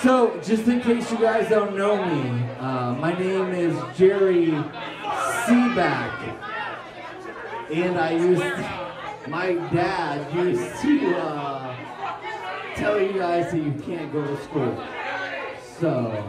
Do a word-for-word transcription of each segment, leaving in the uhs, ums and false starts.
So, just in case you guys don't know me, uh, my name is Jerry Seaback, and I used, my dad used to uh, tell you guys that you can't go to school. So,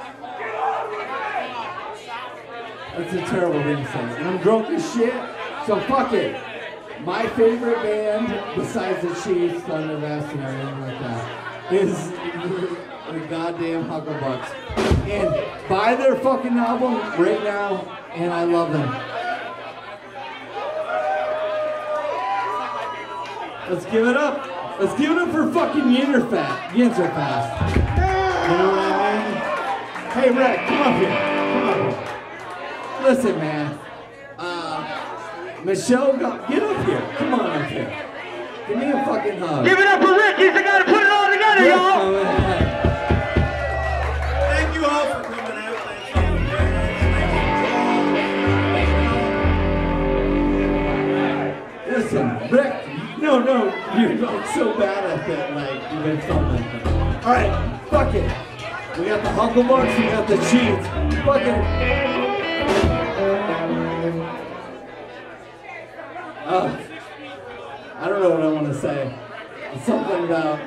that's a terrible thing to say. And I'm drunk as shit, so fuck it. My favorite band, besides the Chiefs, Thundervest, and everything like that, is the goddamn Hucklebucks. And buy their fucking album right now, and I love them. Let's give it up. Let's give it up for fucking Yinterfast. Yinterfast. You know what I mean? Hey, Rick, come up here. Come up here. Listen, man. Uh, Michelle, go, get up here. Come on up here. Give me a fucking hug. Give it up for Rick. He's the guy to put it all together, y'all. Thank you all for coming out. Listen, Rick. No, no, you're like so bad at that, like, you've been filming. Alright, fuck it. We got the Hucklebucks, we got the Chiefs. Fuck it. Uh, I don't know what I want to say. It's something about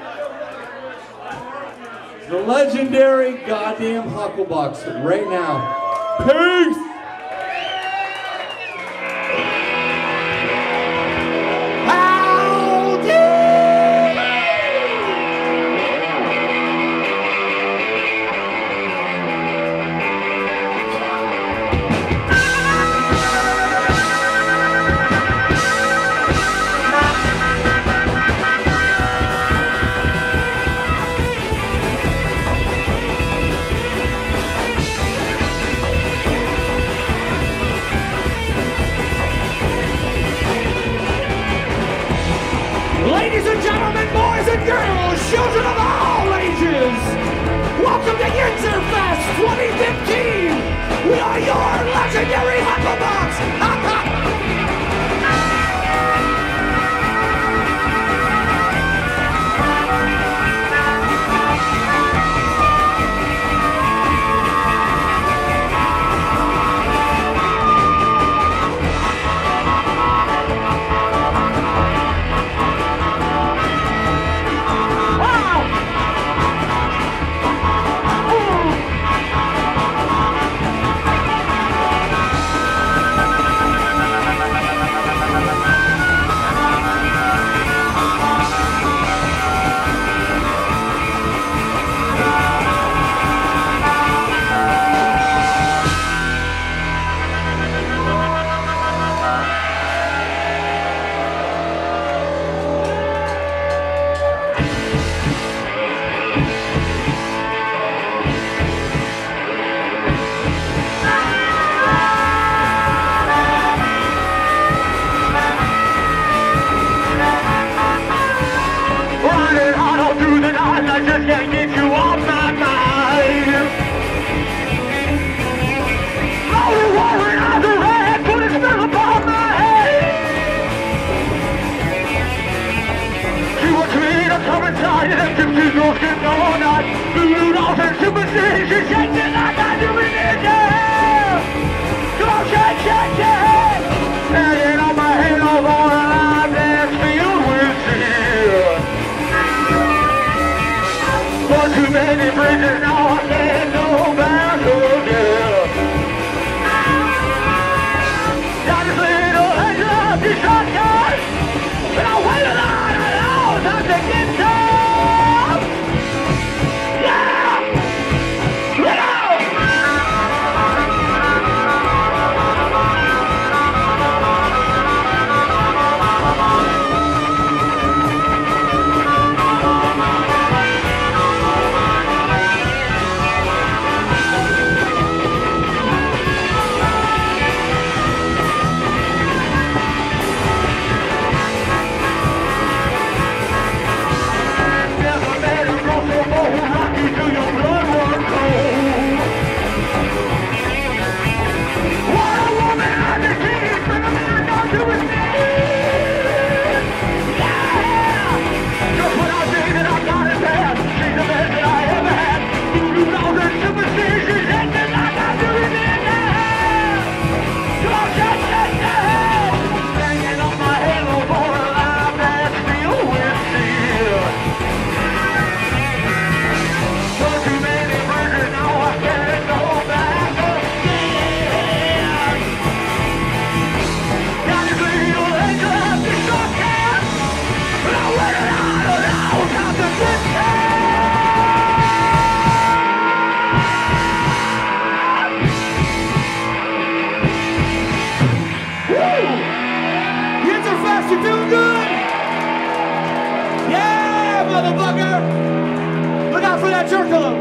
the legendary goddamn Hucklebucks right now. Peace! Ladies and gentlemen, boys and girls, children of all ages, welcome to Yinterfest twenty fifteen. We are your legendary Hucklebucks. Can't get you off my mind. Lonely warring eyes are red, put a spell upon my head. She was me to come inside and them gypsies no skin no not. Blue dolls and superstition, she shakes it like I do in here. Come on, shake, shake, shake. Hanging on my halo for a life that's filled with tears. One too many bridges, now I can't go back again. Got this little angel of the shotgun, and I waited on a long time to get some. Yeah! Yeah! Matt Jerkalo.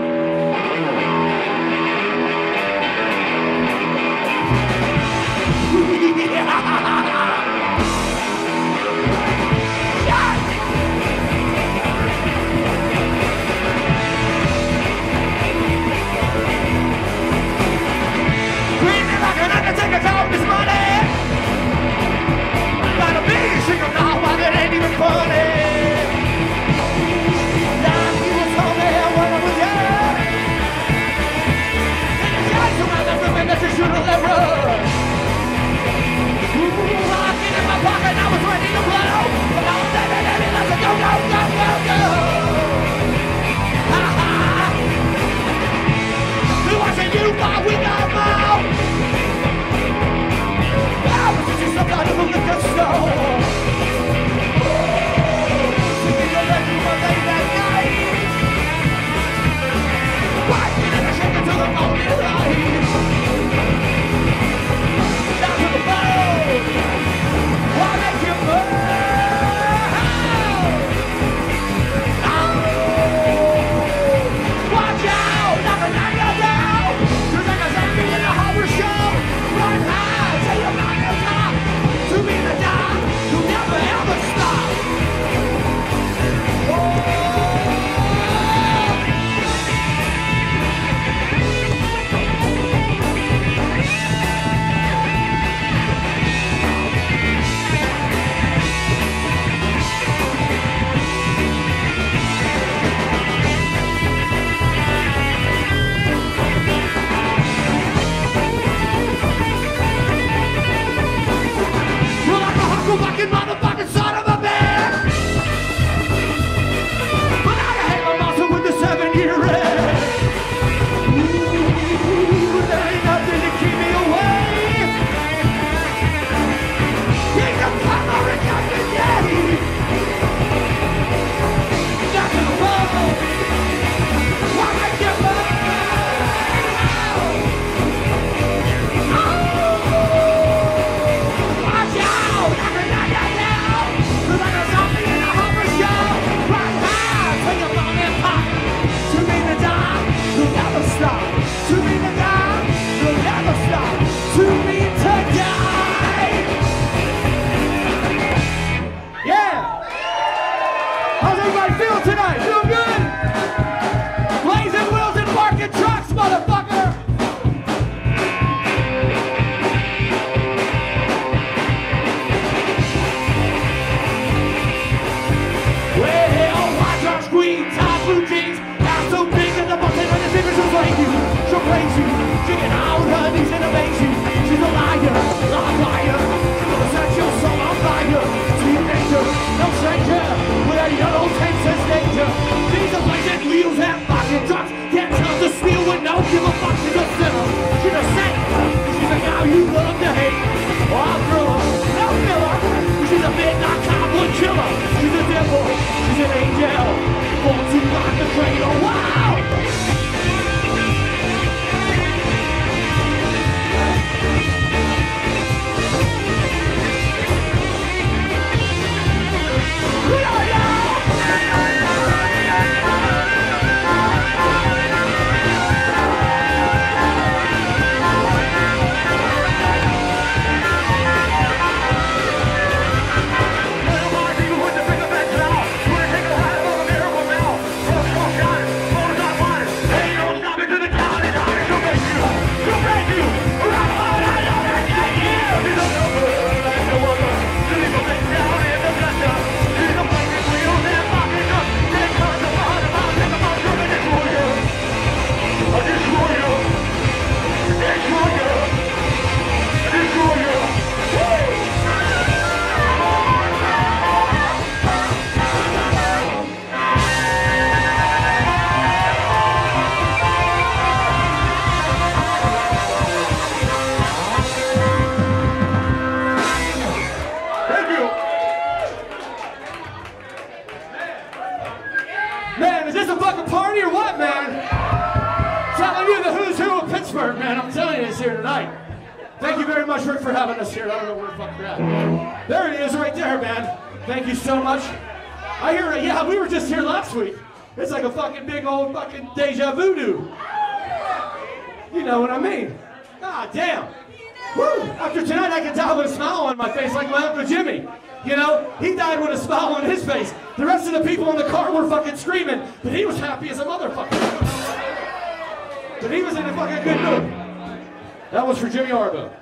It's like a fucking big old fucking deja voodoo. You know what I mean? God damn. Woo! After tonight, I can die with a smile on my face like my Uncle Jimmy. You know, he died with a smile on his face. The rest of the people in the car were fucking screaming, but he was happy as a motherfucker. But he was in a fucking good mood. That was for Jimmy Arbo.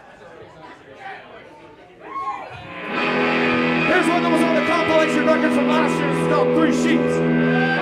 Here's one that was on the compilation record from last year. It's called Three Sheets.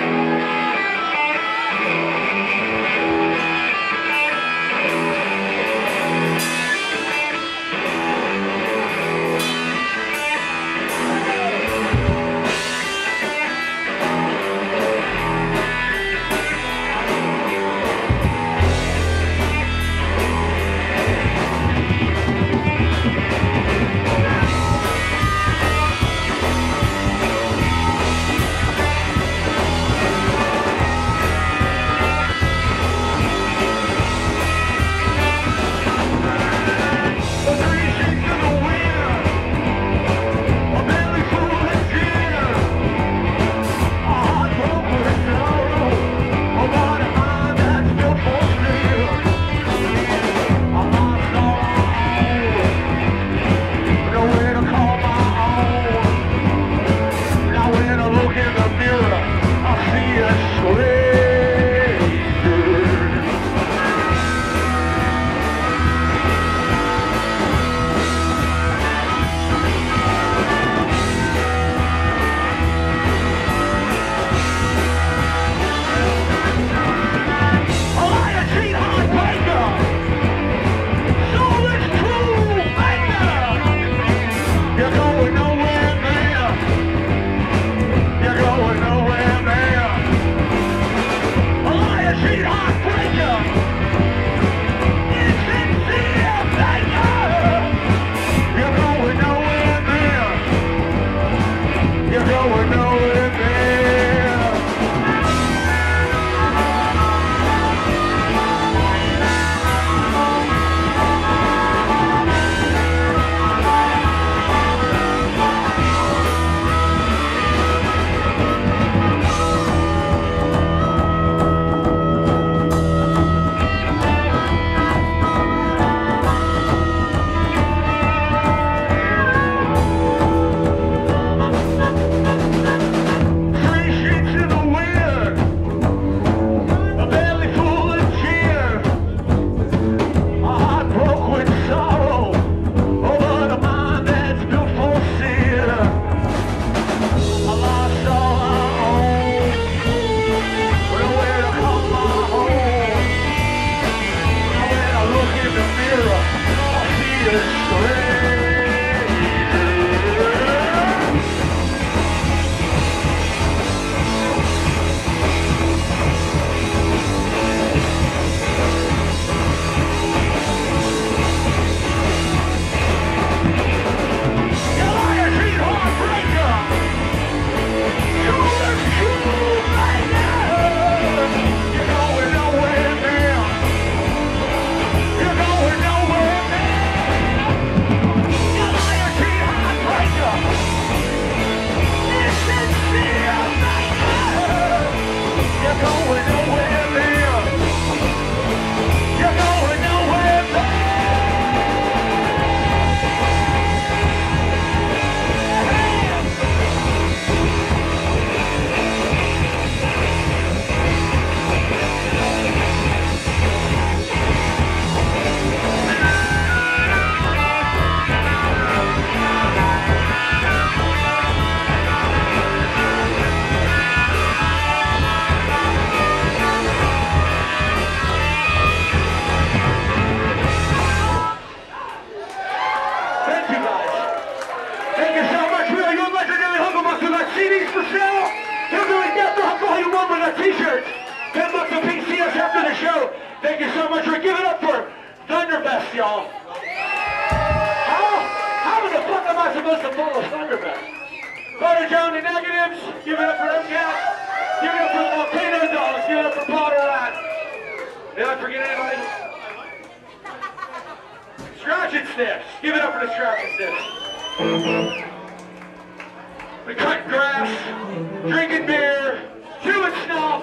chewing snuff,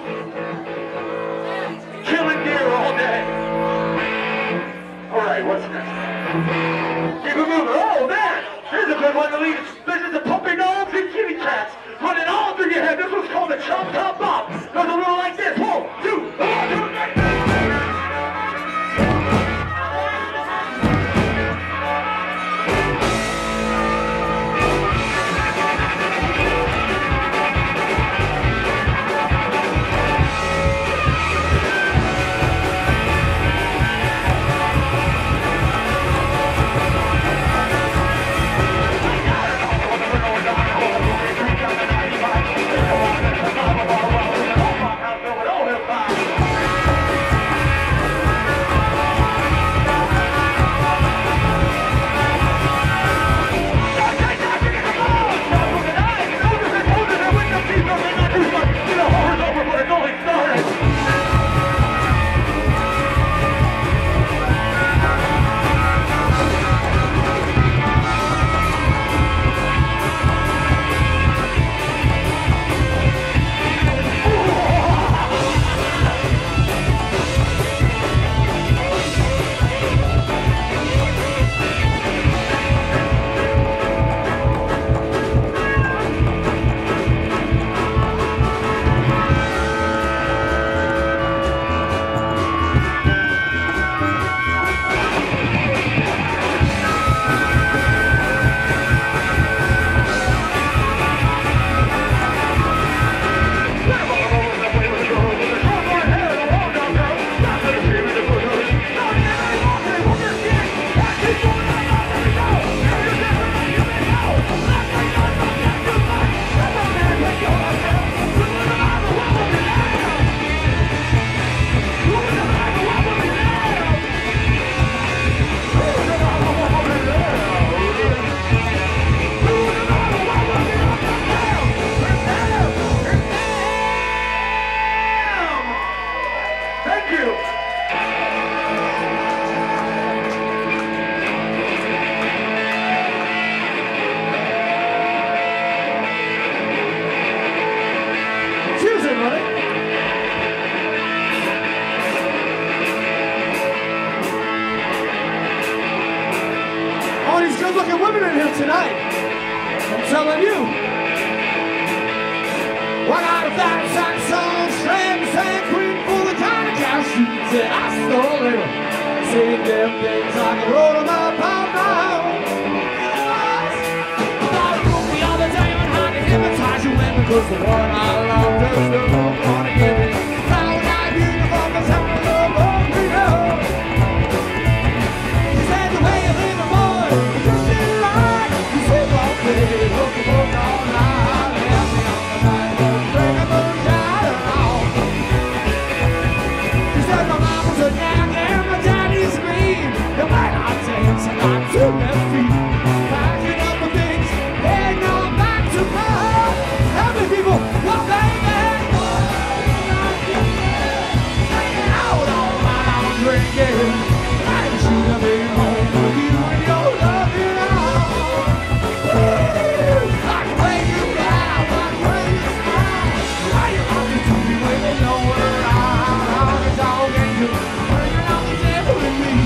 killing deer all day. All right, what's next? Keep it moving. Oh man, here's a good one to lead. This is the puppy dogs and kitty cats running all through your head. This one's called the Chop Top Bop. Goes a little like this. One, two, one, two, three. Good-looking women in here tonight. I'm telling you. One out of that Saxon strand, sand queen full of tiny cashews that I stole it. Saying them things like I wrote them up out loud. I thought it broke me all the time and how to hypnotize you women, because the one I love just don't want to give it. Now I'm beautiful, cause I'm a little more freedom. She said the way you live, boy, just in line. You say, well, baby, hook the book all night. Left me on the night, drink a moonshine around. She said my mama's a nag and my daddy's mean. You might not dance and I'm two left feet. Packing up the things, heading on back to home. How many people, well, baby, hanging out all night, I'm drinking. I should have been home with you and your loving arms. Like the way you laugh, like the way you smile. Why you always do me when you know we're around? I'm a dog and you bringing on the table with me.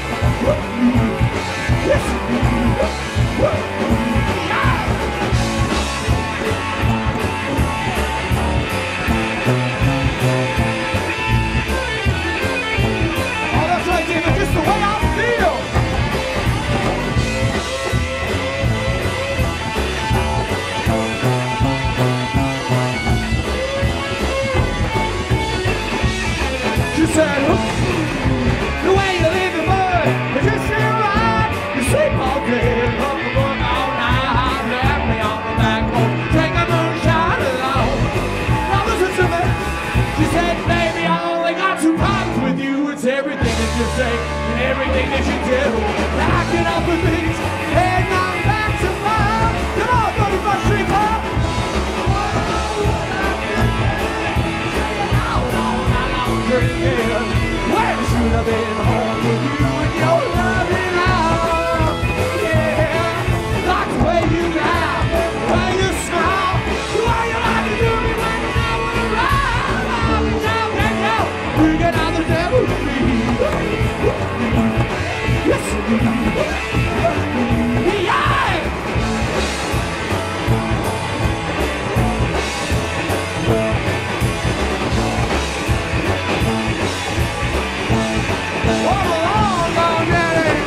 Yes, you do. Yeah. Oh, that's right, David, just the way I feel. She said, the way you live in mud, it's just ain't right. You sleep all day, love the book all night. Left me on the back porch, drink a moonshine alone. Now listen to me. She said, baby, I only got two problems with you. It's everything that you say and everything that you do. Packing up the things, heading on back to mine. Come on, thirty-first Street Club. Drinking, where should have been home with you and your loving arms? Yeah, like the way you laugh, the way you smile, the way you like to do me when you know we're around. We get out the devil's feet. Yes. Yeah. All along, long daddy.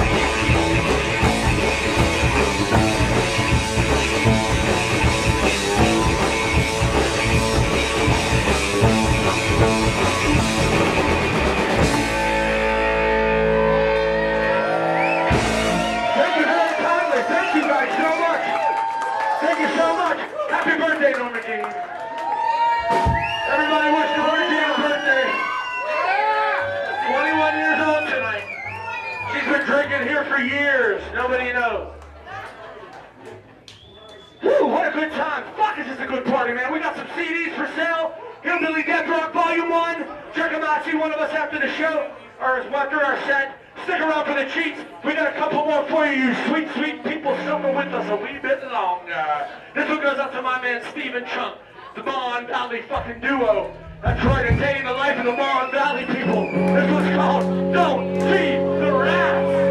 Thank you very kindly. Thank you guys so much. Thank you so much. Happy birthday, Norma Jean. Everybody wish Norma Jean a birthday. twenty-one years old tonight. She's been drinking here for years. Nobody knows. Whew, what a good time. Fuck, is this a good party, man. We got some C Ds for sale. Hillbilly Death Rock Volume one. Check them out. See one of us after the show, or after our set. Stick around for the cheats. We got a couple more for you, you sweet, sweet people. Suffer with us a wee bit longer. This one goes up to my man Stephen Chunk, the Mon Valley fucking duo. That's right, a day in the life of the Mon Valley people. This one's called Don't Feed the Rats.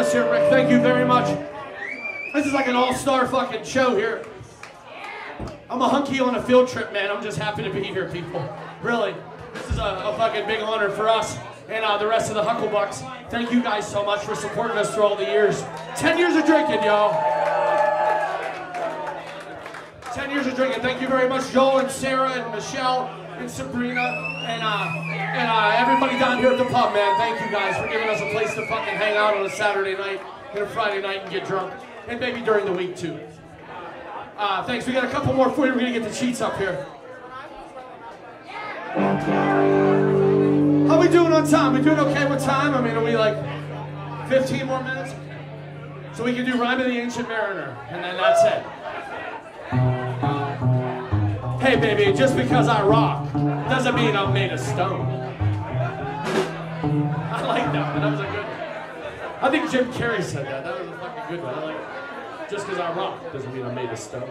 us here, Rick. Thank you very much. This is like an all-star fucking show here. I'm a hunky on a field trip, man. I'm just happy to be here, people. Really. This is a, a fucking big honor for us and uh, the rest of the Hucklebucks. Thank you guys so much for supporting us through all the years. Ten years of drinking, y'all. Ten years of drinking. Thank you very much, Joel and Sarah and Michelle and Sabrina and uh, and uh, everybody down here at the pub, man. Thank you guys for giving us a place to fucking hang out on a Saturday night and a Friday night and get drunk. And maybe during the week, too. Uh, thanks. We got a couple more for you. We're going to get the cheats up here. How we doing on time? We doing okay with time? I mean, are we like fifteen more minutes? So we can do Rhyme of the Ancient Mariner, and then that's it. Hey, baby, just because I rock doesn't mean I'm made of stone. I like that one. That was a good one. I think Jim Carrey said that. That was a fucking good one. I like it. Just because I rock doesn't mean I'm made of stone.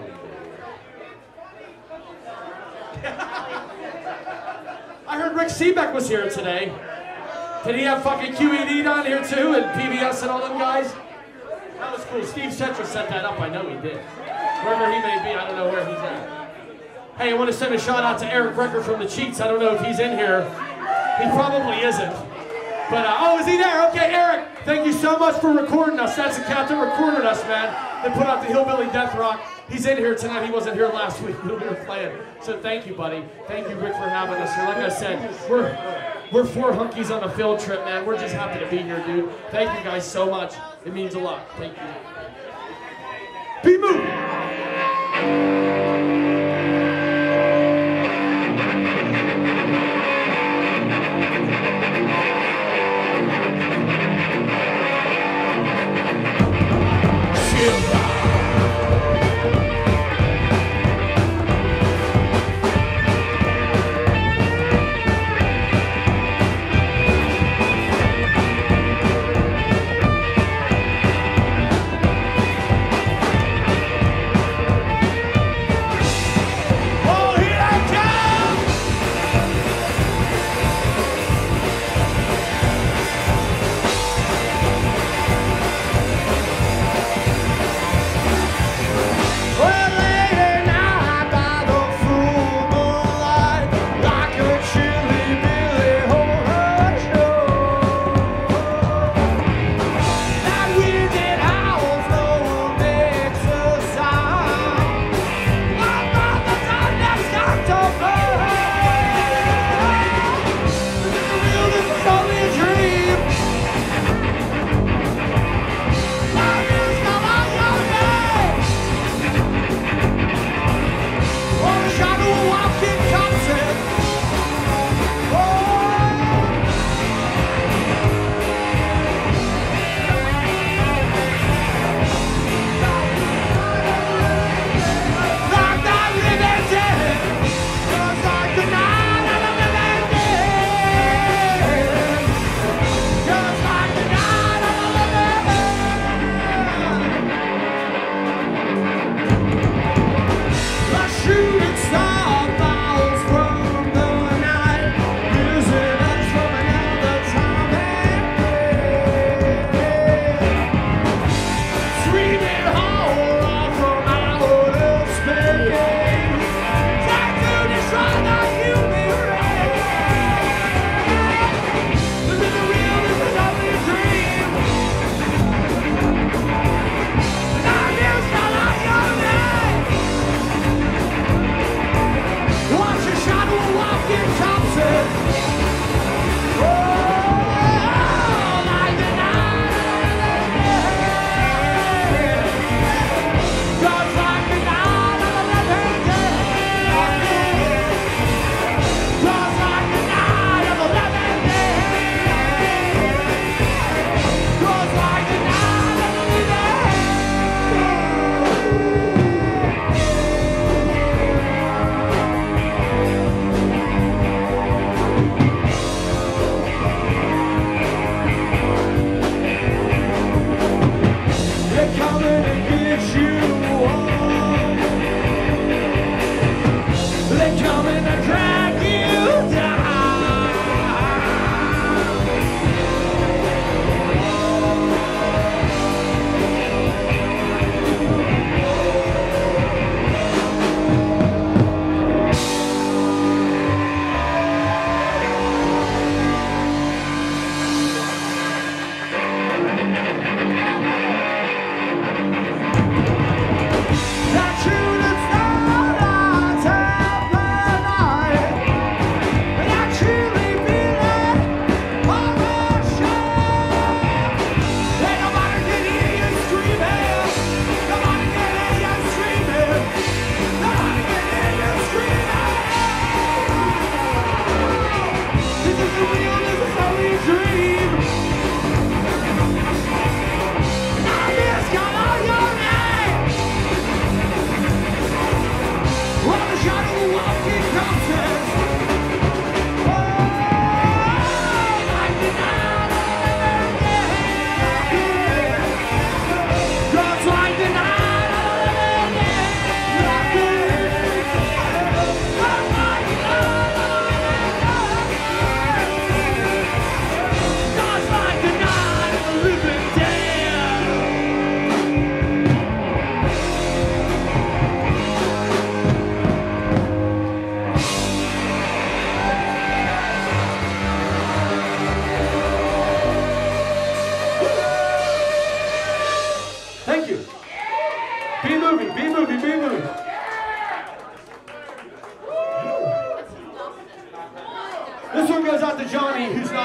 I heard Rick Seebeck was here today. Did he have fucking Q E D down here too, and P B S and all them guys? That was cool. Steve Cetra set that up. I know he did. Wherever he may be, I don't know where he's at. Hey, I want to send a shout out to Eric Brecker from the Cheats. I don't know if he's in here. He probably isn't. But, uh, oh, is he there? Okay, Eric, thank you so much for recording us. That's the cat that recorded us, man. They put out the Hillbilly Death Rock. He's in here tonight. He wasn't here last week when we were playing. So thank you, buddy. Thank you, Rick, for having us here. Like I said, we're, we're four hunkies on a field trip, man. We're just happy to be here, dude. Thank you guys so much. It means a lot. Thank you. Be moving.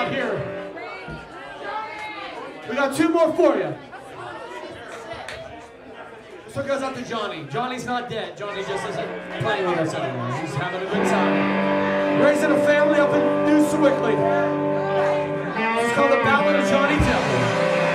out here. We got two more for you. This one goes out to Johnny. Johnny's not dead. Johnny just isn't playing with us anymore. He's having a good time. Raising a family up in New Sewickley. It's called The Ballad of Johnny Devil.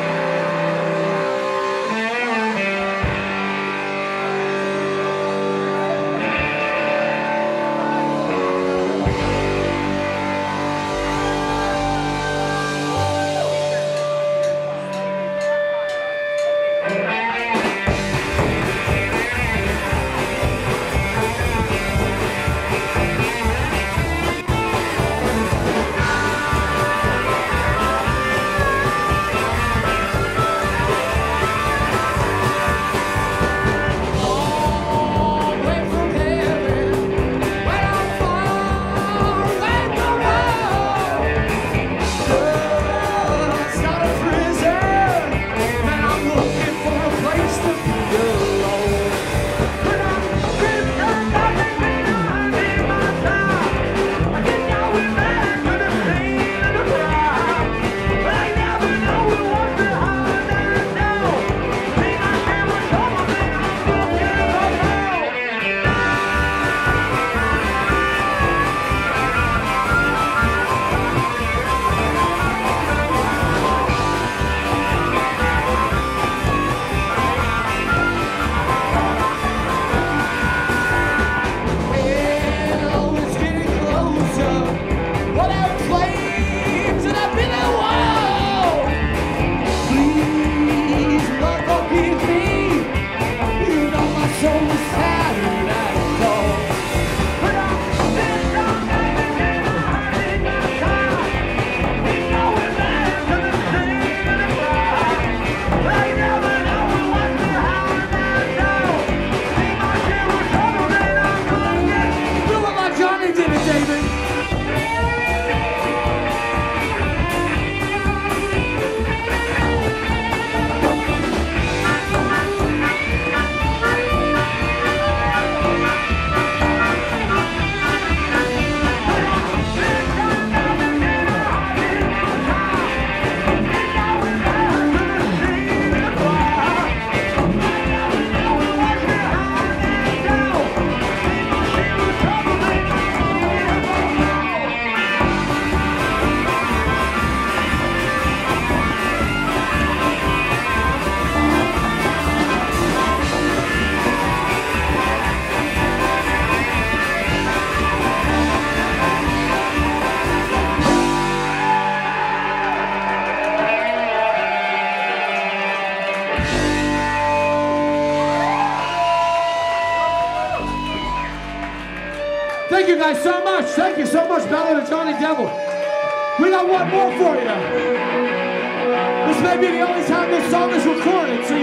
Thank you guys so much. Thank you so much, Ballad of Johnny Devil. We got one more for you. This may be the only time this song is recorded, so